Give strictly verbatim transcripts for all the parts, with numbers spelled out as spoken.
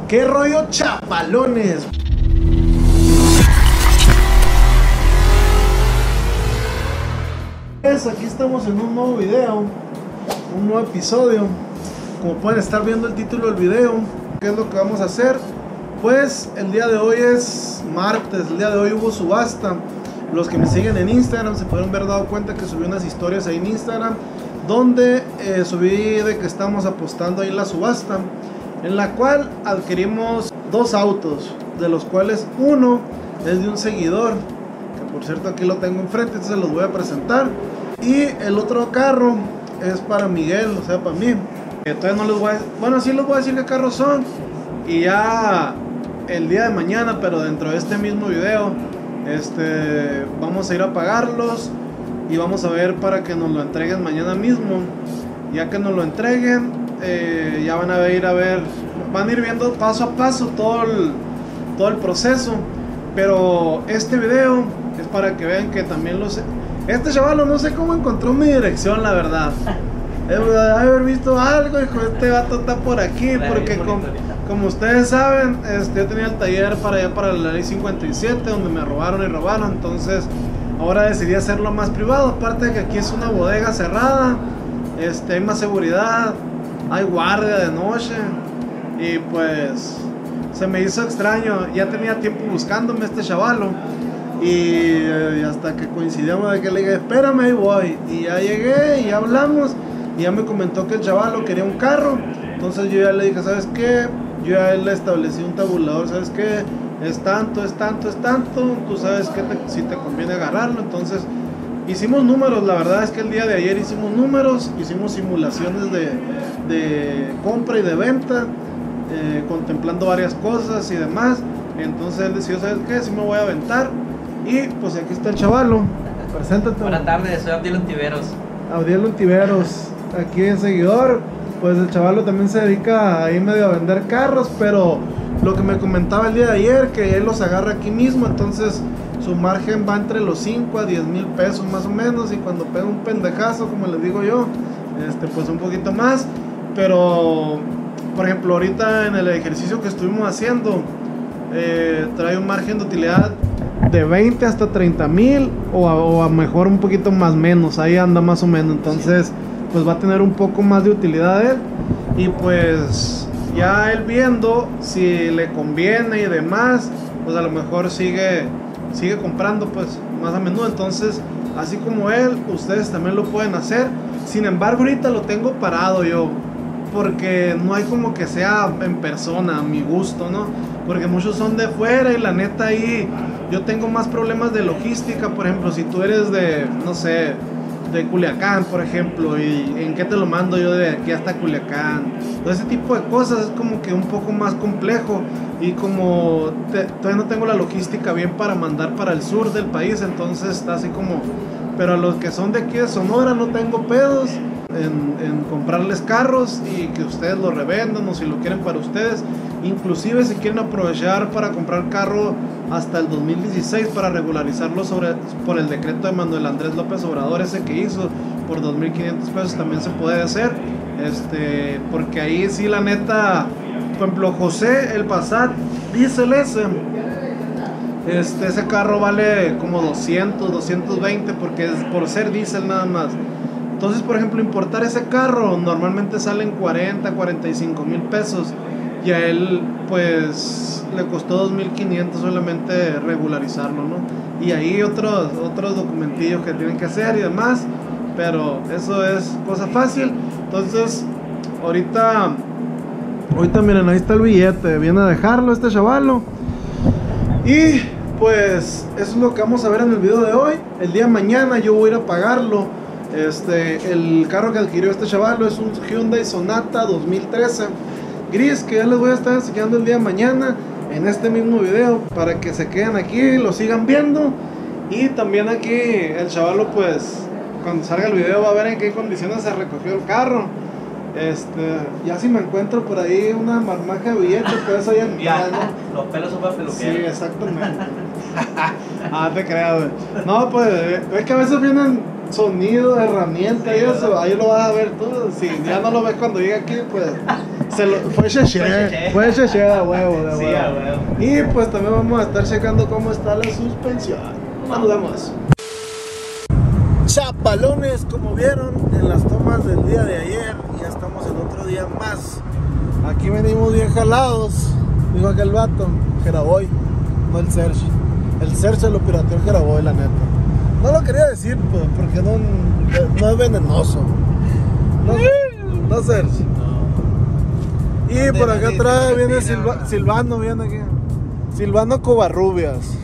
¿Qué rollo, chapalones? Pues aquí estamos en un nuevo video, un nuevo episodio. Como pueden estar viendo el título del video, ¿qué es lo que vamos a hacer? Pues el día de hoy es martes, el día de hoy hubo subasta. Los que me siguen en Instagram se pudieron haber dado cuenta que subí unas historias ahí en Instagram donde eh, subí de que estamos apostando ahí en la subasta, en la cual adquirimos dos autos, de los cuales uno es de un seguidor, que por cierto aquí lo tengo enfrente, entonces se los voy a presentar, y el otro carro es para Miguel, o sea para mí. Entonces no les voy a, bueno sí les voy a decir qué carros son, y ya el día de mañana, pero dentro de este mismo video, este, vamos a ir a pagarlos y vamos a ver para que nos lo entreguen mañana mismo. Ya que nos lo entreguen, eh, ya van a ir a ver, van a ir viendo paso a paso todo el, todo el proceso. Pero este video es para que vean que también los... Este chaval no sé cómo encontró mi dirección, la verdad. Debe haber visto algo, dijo, este vato está por aquí, porque como, como ustedes saben, este, yo tenía el taller para allá para la ley cincuenta y siete, donde me robaron y robaron, entonces ahora decidí hacerlo más privado, aparte de que aquí es una bodega cerrada, este, hay más seguridad, hay guardia de noche, y pues se me hizo extraño, ya tenía tiempo buscándome este chavalo, y, y hasta que coincidimos de que le dije, espérame, ahí voy, y ya llegué, y ya hablamos, y ya me comentó que el chavalo quería un carro, entonces yo ya le dije, ¿sabes qué? Yo ya le establecí un tabulador, ¿sabes qué? Es tanto, es tanto, es tanto, tú sabes que te, si te conviene agarrarlo. Entonces hicimos números, la verdad es que el día de ayer hicimos números, hicimos simulaciones de, de compra y de venta, eh, contemplando varias cosas y demás. Entonces él decidió, ¿sabes qué? Si me voy a aventar. Y pues aquí está el chavalo, preséntate. Buenas tardes, soy Abdiel Ontiveros. Abdiel Ontiveros, aquí en seguidor. Pues el chavalo también se dedica ahí medio a vender carros, pero lo que me comentaba el día de ayer, que él los agarra aquí mismo, entonces su margen va entre los cinco a diez mil pesos más o menos, y cuando pega un pendejazo, como les digo yo, este, pues un poquito más. Pero, por ejemplo, ahorita en el ejercicio que estuvimos haciendo, eh, trae un margen de utilidad de veinte hasta treinta mil, o a, o a mejor un poquito más menos, ahí anda más o menos, entonces pues va a tener un poco más de utilidad él, y pues ya él viendo si le conviene y demás, pues a lo mejor sigue sigue comprando pues más a menudo. Entonces así como él, ustedes también lo pueden hacer. Sin embargo, ahorita lo tengo parado yo, porque no hay como que sea en persona a mi gusto, ¿no? Porque muchos son de fuera y la neta ahí yo tengo más problemas de logística. Por ejemplo, si tú eres de, no sé, de Culiacán, por ejemplo, y en qué te lo mando yo de aquí hasta Culiacán, todo ese tipo de cosas es como que un poco más complejo, y como te, todavía no tengo la logística bien para mandar para el sur del país, entonces está así como, pero a los que son de aquí de Sonora no tengo pedos en, en comprarles carros y que ustedes lo revendan, o si lo quieren para ustedes, inclusive si quieren aprovechar para comprar carro hasta el dos mil dieciséis para regularizarlo sobre, por el decreto de Manuel Andrés López Obrador, ese que hizo por dos mil quinientos pesos, también se puede hacer, este, porque ahí sí la neta, por ejemplo José, el Passat Diesel ese, este, ese carro vale como doscientos, doscientos veinte, porque es por ser diésel nada más. Entonces, por ejemplo, importar ese carro normalmente salen cuarenta, cuarenta y cinco mil pesos, y a él pues le costó dos mil quinientos solamente regularizarlo, ¿no? Y ahí otros, otros documentillos que tienen que hacer y demás, pero eso es cosa fácil. Entonces, ahorita, ahorita miren, ahí está el billete, viene a dejarlo este chavalo. Y pues eso es lo que vamos a ver en el video de hoy. El día de mañana yo voy a ir a pagarlo. Este, el carro que adquirió este chavalo es un Hyundai Sonata dos mil trece gris, que ya les voy a estar enseñando el día de mañana en este mismo video, para que se queden aquí y lo sigan viendo. Y también aquí el chavalo, pues cuando salga el video va a ver en qué condiciones se recogió el carro. Este, ya si me encuentro por ahí una marmaja de billetes, pues eso ya, ya ¿no? Los pelos son para peluquero. Sí, exactamente. Ah, te creas, güey. No, pues es que a veces vienen sonidos, herramientas, sí, y eso, ahí lo vas a ver tú. Si ya no lo ves cuando llegue aquí, pues Se lo, fue Cheche, fue Cheche a huevo, de Sí, huevo. a huevo. Y pues también vamos a estar checando cómo está la suspensión. Nos vemos. Chapalones, como vieron en las tomas del día de ayer, ya estamos en otro día más. Aquí venimos bien jalados, dijo aquel vato, Jeraboy, no el Serge. El Serge lo pirateó el Jeraboy, la neta. No lo quería decir, pues, porque no, no es venenoso. No, no Serge. Y por acá atrás viene Silva, Silvano, viene aquí. Silvano Covarrubias.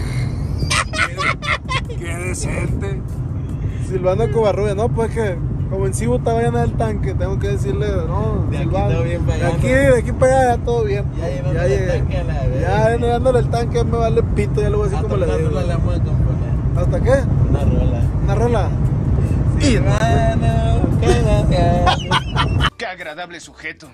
Qué decente. Silvano Covarrubias, no, pues que como en Cibu estaba llena del tanque, tengo que decirle, no, de aquí Silvano, todo bien para de allá, aquí, ¿no? de aquí para allá, ya todo bien. Ya llenándole ya el llegué. tanque a la vez. Ya llenándole el tanque, me vale pito, ya lo voy a decir como le digo. Le vamos a componer ¿Hasta qué? una rola. ¿Una rola? Sí, hermano, Qué agradable sujeto.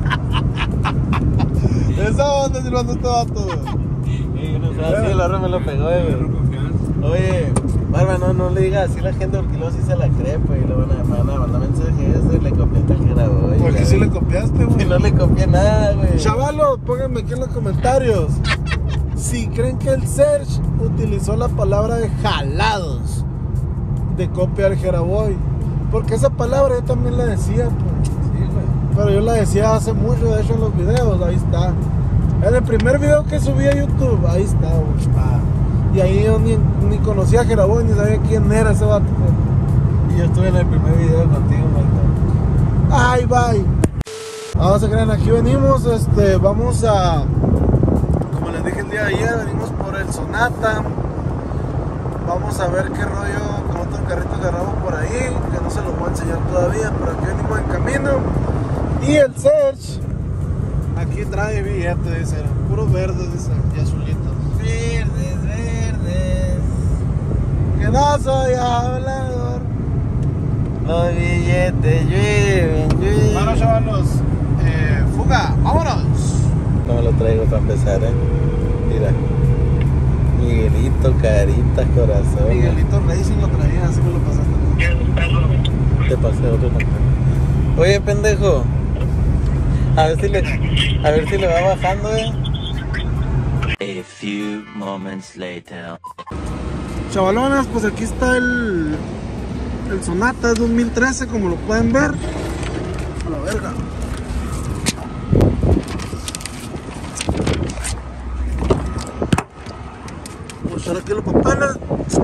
Esa onda, Silvano, este vato. Y no sé, así el horror me lo pegó, güey. Oye, Barba, no, no le digas así a la gente porque luego sí se la cree, pues, y luego van a, van a mandar mensajes y le copiaste el Jeraboy. Porque si le copiaste, güey. Y no le copié nada, güey. Chavalos, pónganme aquí en los comentarios si creen que el Serge utilizó la palabra de jalados de copia al Jeraboy. Porque esa palabra yo también la decía, pues. Sí, güey. Pero yo la decía hace mucho, de hecho en los videos, ahí está. En el primer video que subí a YouTube, ahí está, güey. Ah. Y ahí yo ni, ni conocía a Jeraboy, ni sabía quién era ese vato. Pues. Y yo estuve en el primer video contigo, Marta. Ay, bye. Vamos a creer, aquí venimos, este, vamos a, como les dije el día de ayer, venimos por el Sonata. Vamos a ver qué rollo con otro carrito que agarramos por ahí, que no se los voy a enseñar todavía, pero aquí venimos en camino. Y el Serge, aquí trae billetes, dice, puros verdes, dice, y azulitos. Verdes, verdes. Que no soy hablador. Los billetes llueven, llueven. Bueno, chavalos, eh, fuga, vámonos. No me lo traigo para empezar, eh. Mira. Miguelito, caritas, corazón. Miguelito Racing lo traía, así me lo pasaste. Te pasé otro nombre. Oye, pendejo. A ver si le, a ver si le va bajando, eh. A few moments later. Chavalonas, pues aquí está el el Sonata dos mil trece, como lo pueden ver. A la verga. Vamos a echar aquí los papeles.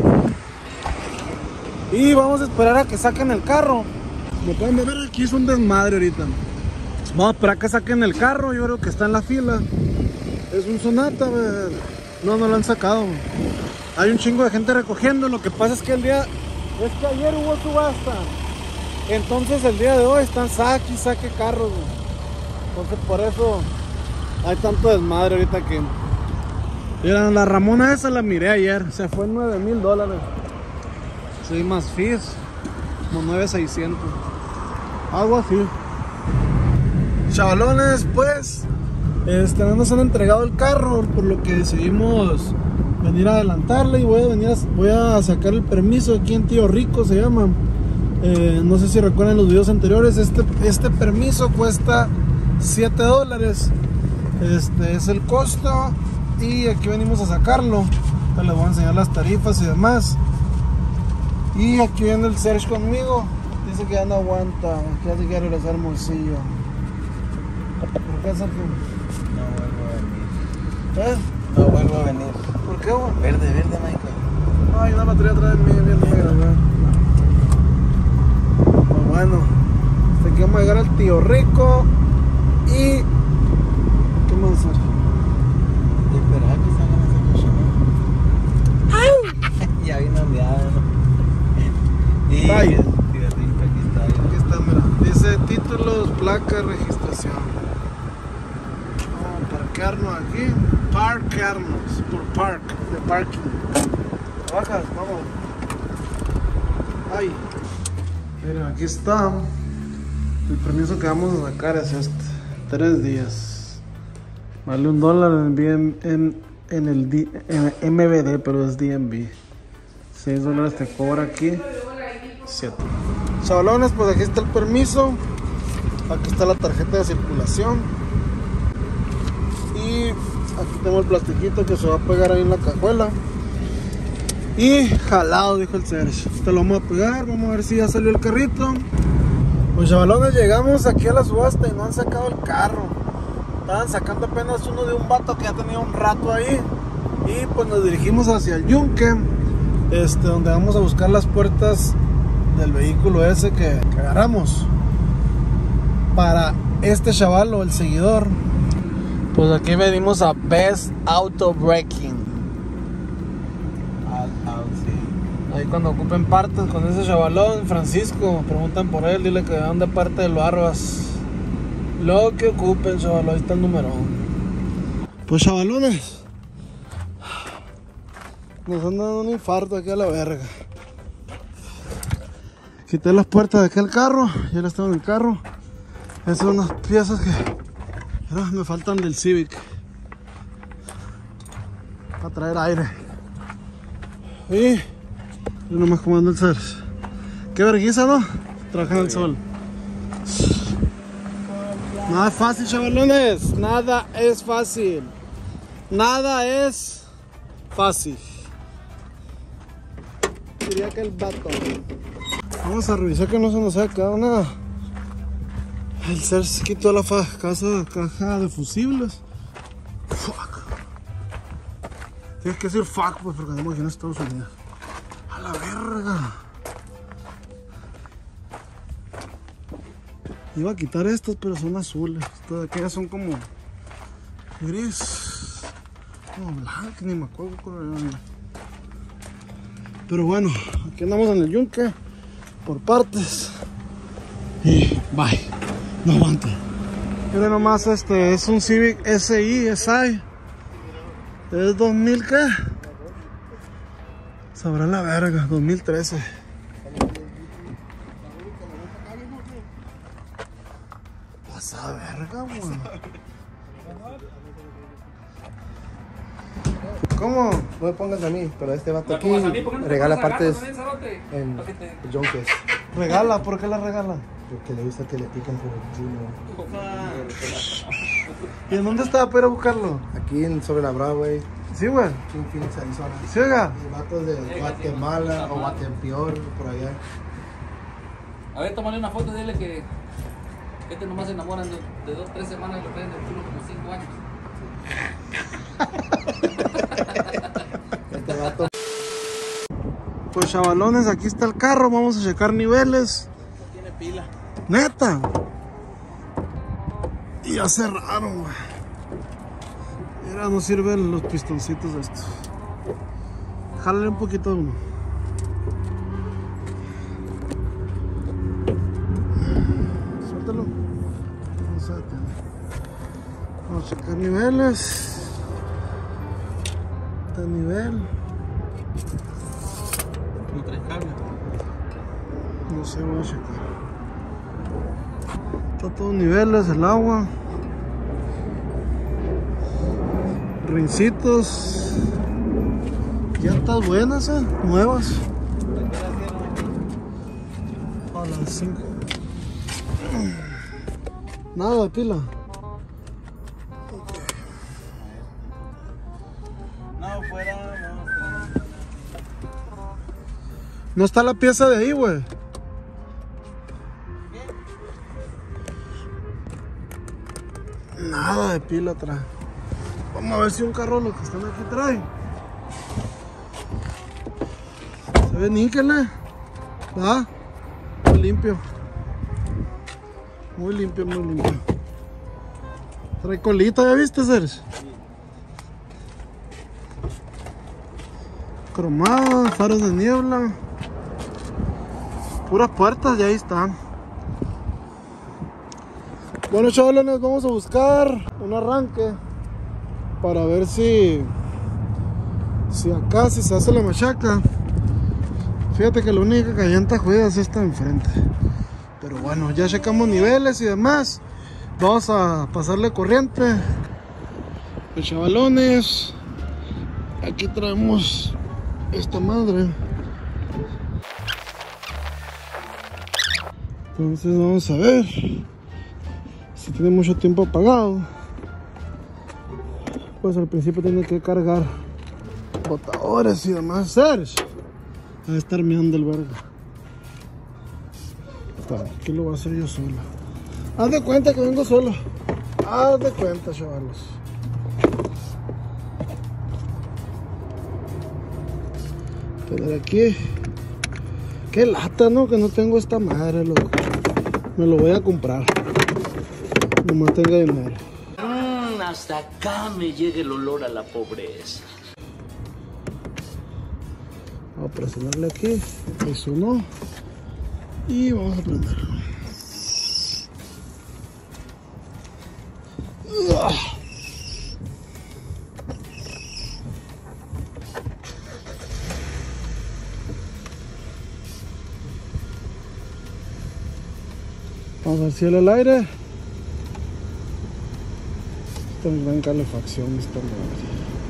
Y vamos a esperar a que saquen el carro. Como pueden ver, aquí es un desmadre ahorita. Vamos a esperar a que saquen el carro. Yo creo que está en la fila. Es un Sonata, wey. No, no lo han sacado. Hay un chingo de gente recogiendo. Lo que pasa es que el día... Es que ayer hubo subasta. Entonces el día de hoy están saque y saque carros, wey. Entonces por eso hay tanto desmadre ahorita aquí. Mira, la Ramona esa la miré ayer. Se fue en nueve mil dólares. Sí, más fees. Como nueve mil seiscientos. Algo así. Chavalones, pues este, no nos han entregado el carro, por lo que decidimos venir a adelantarle. Y voy a venir a, voy a sacar el permiso aquí en Tío Rico, se llama. Eh, no sé si recuerdan los videos anteriores. Este, este permiso cuesta siete dólares. Este es el costo. Y aquí venimos a sacarlo. Ahorita les voy a enseñar las tarifas y demás. Y aquí viene el Serge conmigo. Dice que ya no aguanta, que ya se quiere regresar a Hermosillo. ¿Por qué, Sergio? No vuelvo a venir. ¿Eh? No vuelvo a venir. ¿Por qué, güey? Verde, verde, Michael. Ay, una batería atrás de mí, bien negra, ¿no? Pues bueno, hasta aquí vamos a llegar al Tío Rico. Y... ¿qué más, Sergio? Y esperar que salgan esa cochina. Ya vino ondeada, ¿no? Y... Bye. Cigarrito, aquí está. Aquí está, mira. Dice títulos, placa, registración. Vamos a parquearnos aquí. Parquearnos. Por park, de parking. Bajas, vamos. Ay. Miren, aquí está. El permiso que vamos a sacar es este. Tres días. Vale un dólar en, en, en, en el D, en M V D, pero es D M V. Seis dólares te cobra aquí. Siete. Chavalones, pues aquí está el permiso. Aquí está la tarjeta de circulación. Y aquí tengo el plastiquito que se va a pegar ahí en la cajuela. Y jalado, dijo el Sergio. Te lo vamos a pegar, vamos a ver si ya salió el carrito. Pues chavalones, llegamos aquí a la subasta y no han sacado el carro. Estaban sacando apenas uno de un vato que ya tenía un rato ahí. Y pues nos dirigimos hacia el yunque, este, donde vamos a buscar las puertas del vehículo ese que, que agarramos para este chaval o el seguidor. Pues aquí venimos a Best Auto Breaking. Ahí cuando ocupen partes con ese chavalón, Francisco, preguntan por él, dile que van de parte del Barbas. Lo que ocupen, chavalón, ahí está el número. Pues chavalones, nos han dado un infarto aquí a la verga. Quité las puertas de aquel carro, ya las tengo en el carro. Esas son unas piezas que mira, me faltan del Civic para traer aire. Y yo nomás comando el ser. Qué vergüenza, ¿no? Trabajar en el sol. Nada es fácil, chavalones. Nada es fácil. Nada es fácil. Diría que el vato. Vamos a revisar que no se nos haya quedado nada. El ser se quitó la casa, caja de fusibles. Fuck. Tienes que decir fuck, pues, porque estamos aquí en Estados Unidos. A la verga. Iba a quitar estas, pero son azules. Estas de aquellas son como gris. No, blanco, ni me acuerdo cuál era. Pero bueno, aquí andamos en el yunque por partes. Y bye. No aguanta. Miren nomás, este es un Civic S I, S I. Es dos mil, ¿qué? Sabrá la verga, dos mil trece. Pasa verga, güey. ¿Cómo? No me pongas a mí, pero este vato aquí regala partes en yunques. Regala, ¿por qué la regala? Porque le gusta que le pican por el Junior. ¿Y en dónde estaba para ir a buscarlo? Aquí en, sobre la Broadway. Sí, güey. Aquí en Phoenix, Arizona. ¿Sí, oiga? Y vatos de Guatemala o Guatempeor, por allá. A ver, tómale una foto y dile que este nomás se enamoran de, de dos, tres semanas y lo traen del culo como cinco años. Este vato. Pues chavalones, aquí está el carro, vamos a checar niveles. No tiene pila. Neta. Y ya cerraron, güey. Mira, no sirven los pistoncitos de estos. Jálale un poquito de uno. Suéltalo. Vamos a detener. Vamos a checar niveles. Este nivel. No traes cable. No sé, voy a checar. Está todo niveles, el agua. Rincitos. Llantas buenas, eh, nuevas. A las cinco. Nada de pila. No, fuera, no. No está la pieza de ahí, güey. Nada de pila atrás. Vamos a ver si un carro lo que están aquí trae. Se ve níquel, ¿eh? ¿Va? Muy limpio. Muy limpio, muy limpio. Trae colita, ¿ya viste, Sergio? Cromada, faros de niebla. Puras puertas, y ahí están. Bueno, chavalones, vamos a buscar un arranque para ver si si acá si se hace la machaca. Fíjate que la única que llanta jodida es esta de enfrente. Pero bueno, ya checamos niveles y demás. Vamos a pasarle corriente. Pues chavalones, aquí traemos esta madre. Entonces vamos a ver. si tiene mucho tiempo apagado, pues al principio tiene que cargar botadores y demás. Serge, va a estar mirando el verga. Para aquí lo voy a hacer yo solo. Haz de cuenta que vengo solo. Haz de cuenta, chavalos. Tener aquí. Qué lata, ¿no? Que no tengo esta madre, loco. Me lo voy a comprar. Nomás tenga dinero. Mm, hasta acá me llega el olor a la pobreza. Vamos a presionarle aquí. Eso no. Y vamos a prender. Vamos a ver si el aire. Está en gran calefacción esta madre.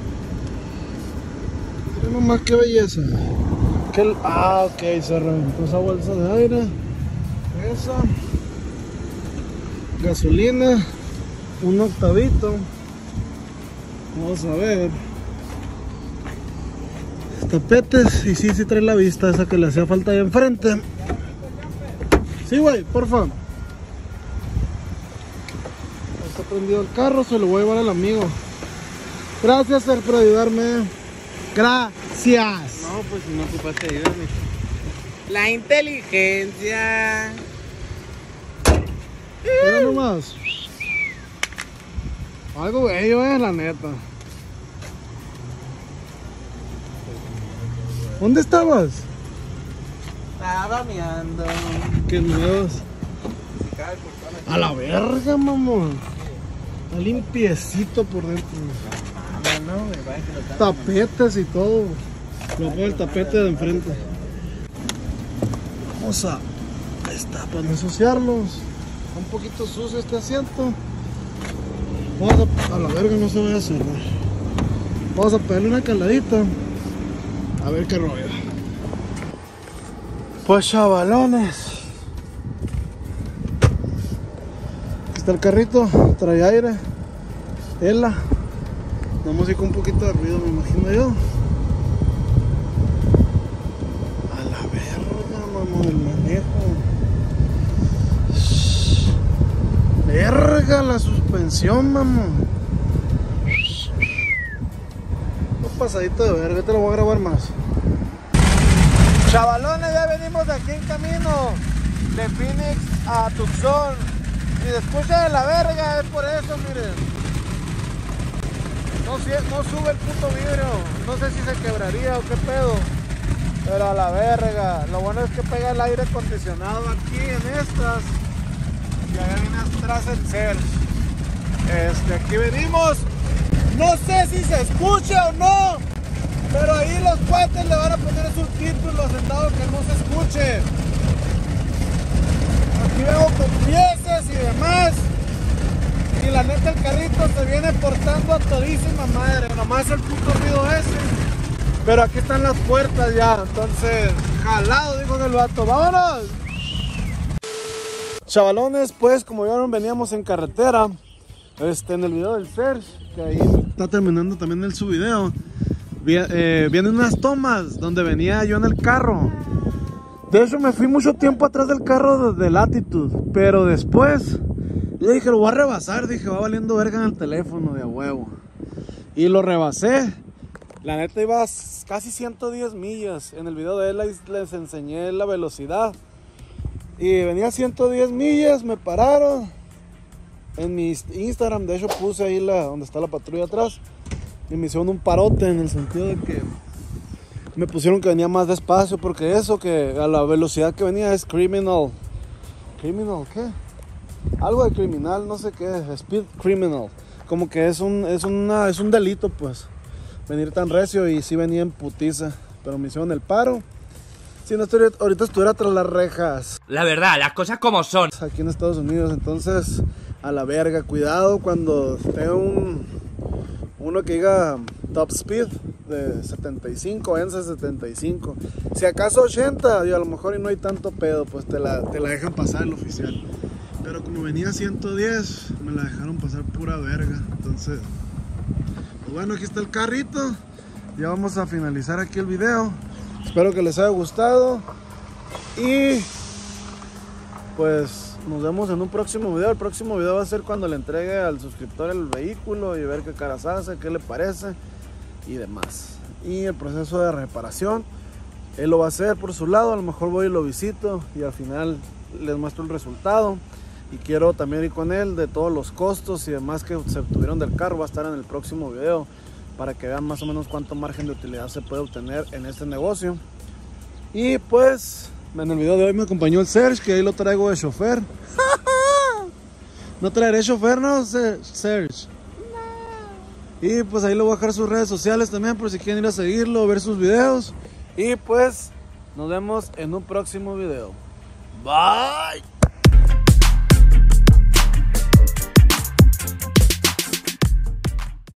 Miren nomás qué belleza. Que el... Ah, ok, se reventó esa bolsa de aire. Esa. Gasolina. Un octavito. Vamos a ver. Tapetes. Y sí, sí trae la vista esa que le hacía falta ahí enfrente. Sí, güey, porfa. Está prendido el carro, se lo voy a llevar al amigo. Gracias, Ser, por ayudarme. Gracias. No, pues si no ocupaste ayudarme. La inteligencia. Mira nomás. Algo bello, eh, la neta. ¿Dónde estabas? Estaba meando. Qué nuevos. A la verga, mamón. Está limpiecito por dentro. No, no, me parece que lo está. Tapetes y todo. Lo pongo el tapete de enfrente. Vamos a... Ahí está, para no ensuciarlos. Está un poquito sucio este asiento. Vamos a... A la verga, no se vaya a cerrar. Vamos a pegarle una caladita. A ver qué rollo. Pues chavalones. Aquí está el carrito. Trae aire. Ela. La música un poquito de ruido, me imagino yo. A la verga, mamón, el manejo. Verga, la suspensión, mamón. Un pasadito de verga, te lo voy a grabar más. Chavalones, ya venimos de aquí en camino de Phoenix a Tucson. Si se escucha de la verga es por eso, miren. No, no sube el puto vidrio. No sé si se quebraría o qué pedo. Pero a la verga. Lo bueno es que pega el aire acondicionado aquí en estas. Y allá viene atrás el Serge. Este, aquí venimos. No sé si se escucha o no. Pero ahí los cuates le van a poner subtítulos en dado que no se escuche. Aquí vengo con piezas y demás. Y la neta el carrito se viene portando a todísima madre. Nomás el puto ruido ese. Pero aquí están las puertas ya. Entonces, jalado, dijo el vato. ¡Vámonos! Chavalones, pues como vieron veníamos en carretera. Este, en el video del Serge, que ahí está terminando también el su video. Eh, vienen unas tomas donde venía yo en el carro. De hecho me fui mucho tiempo atrás del carro de, de Latitude. Pero después le dije, lo voy a rebasar. Dije, va valiendo verga en el teléfono de a huevo. Y lo rebasé. La neta iba casi ciento diez millas. En el video de él les, les enseñé la velocidad. Y venía a ciento diez millas, me pararon. En mi Instagram, de hecho puse ahí la, donde está la patrulla atrás. Y me hicieron un parote en el sentido de que me pusieron que venía más despacio. Porque eso, que a la velocidad que venía es criminal. ¿Criminal qué? Algo de criminal, no sé qué, speed criminal. Como que es un, es una, es un delito pues. Venir tan recio y sí venía en putiza. Pero me hicieron el paro. Si no estoy, ahorita estuviera tras las rejas. La verdad, las cosas como son. Aquí en Estados Unidos, entonces a la verga, cuidado cuando tenga un uno que diga top speed de setenta y cinco, vence setenta y cinco. Si acaso ochenta, y a lo mejor y no hay tanto pedo, pues te la, te la dejan pasar el oficial. Pero como venía a ciento diez, me la dejaron pasar pura verga. Entonces, pues bueno, aquí está el carrito. Ya vamos a finalizar aquí el video. Espero que les haya gustado. Y pues nos vemos en un próximo video. El próximo video va a ser cuando le entregue al suscriptor el vehículo y ver qué caras hace, qué le parece y demás. Y el proceso de reparación, él lo va a hacer por su lado. A lo mejor voy y lo visito y al final les muestro el resultado. Y quiero también ir con él de todos los costos y demás que se obtuvieron del carro. Va a estar en el próximo video para que vean más o menos cuánto margen de utilidad se puede obtener en este negocio. Y pues en el video de hoy me acompañó el Serge, que ahí lo traigo de chofer. ¿No traeré chofer, no, Serge? No. Y pues ahí le voy a dejar sus redes sociales también por si quieren ir a seguirlo, ver sus videos. Y pues nos vemos en un próximo video. Bye.